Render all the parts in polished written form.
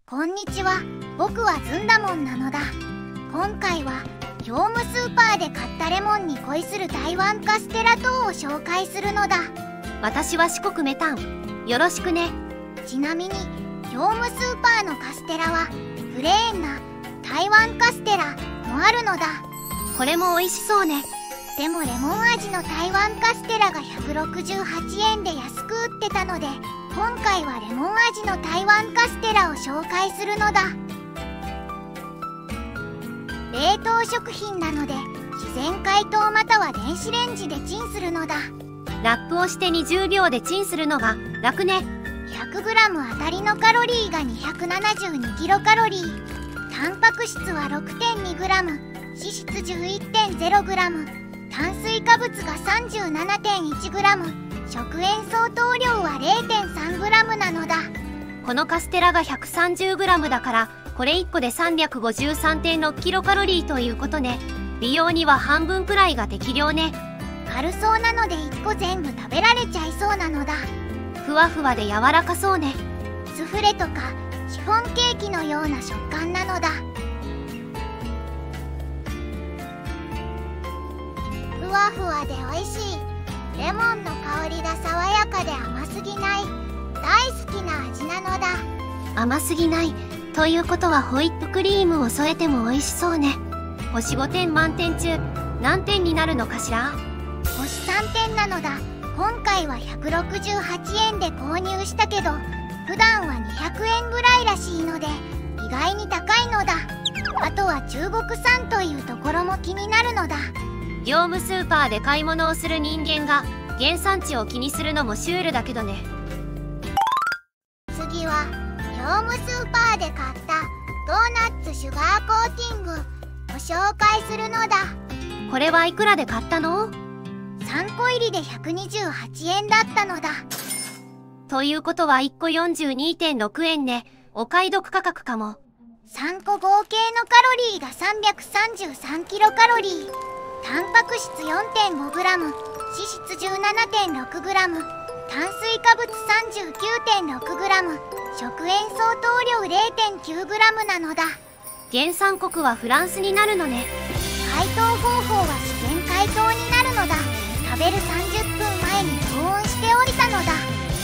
こんにちは。僕はずんだもんなのだ。今回は業務スーパーで買ったレモンに恋する台湾カステラ等を紹介するのだ。 私は四国メタン。よろしくね。 ちなみに業務スーパーのカステラはプレーンな台湾カステラもあるのだ。 これも美味しそうね。 でもレモン味の台湾カステラが168円で安く売ってたので、今回はレモン味の台湾カステラを紹介するのだ。冷凍食品なので自然解凍または電子レンジでチンするのだ。 ラップをして20秒でチンするのが楽ね。 100g あたりのカロリーが 272kcal、 タンパク質は 6.2g、 脂質 11.0g、 炭水化物が 37.1g、 食塩相当量は 0.3g なのだ。 このカステラが 130g だからこれ1個で 353.6kcal ということね。美容には半分くらいが適量ね。 軽そうなので1個全部食べられちゃいそうなのだ。 ふわふわで柔らかそうね。 スフレとかシフォンケーキのような食感なのだ。ふわふわで美味しい。レモンの香りが爽やかで甘すぎない。大好きな味なのだ。 甘すぎないということはホイップクリームを添えても美味しそうね。星5点満点中何点になるのかしら。 星3点なのだ。今回は168円で購入したけど普段は200円ぐらいらしいので意外に高いのだ。あとは中国産というところも気になるのだ。 業務スーパーで買い物をする人間が原産地を気にするのもシュールだけどね。 次は業務スーパーで買ったドーナツシュガーコーティングを紹介するのだ。 これはいくらで買ったの ？3個入りで128円だったのだ。 ということは1個 42.6 円ね。お買い得価格かも。 3個合計のカロリーが 333kcal、 タンパク質 4.5g、 脂質 17.6g、 炭水化物 39.6g、 食塩相当量 0.9g なのだ。 原産国はフランスになるのね。 解凍方法は自然解凍になるのだ。食べる30分前に常温しておいたのだ。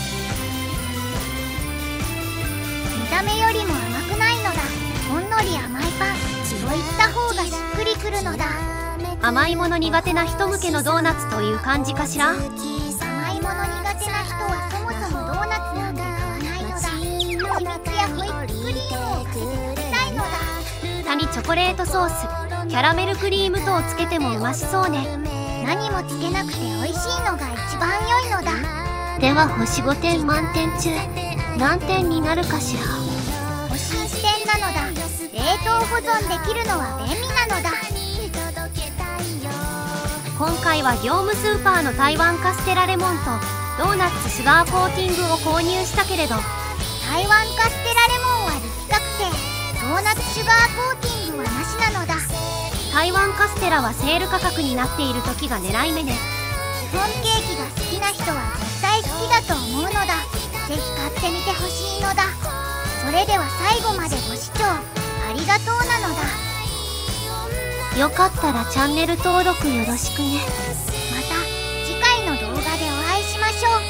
見た目よりも甘くないのだ。ほんのり甘いパンといった方がしっくりくるのだ。 甘いもの苦手な人向けのドーナツという感じかしら。 甘いもの苦手な人はそもそもドーナツなんて買わないのだ。蜂蜜やホイップクリームをかけて食べたいのだ。 下にチョコレートソース、キャラメルクリーム等をつけてもうましそうね。 何もつけなくて美味しいのが一番良いのだ。 では星5点満点中何点になるかしら。 星1点なのだ。冷凍保存できるのは便利なのだ。 今回は業務スーパーの台湾カステラレモンとドーナツシュガーコーティングを購入したけれど、 台湾カステラレモンは力確定、ドーナツシュガーコーティングはなしなのだ。 台湾カステラはセール価格になっている時が狙い目ね。 シフォンケーキが好きな人は絶対好きだと思うのだ。ぜひ買ってみてほしいのだ。それでは最後までご視聴ありがとうなのだ。 よかったらチャンネル登録よろしくね。 また次回の動画でお会いしましょう。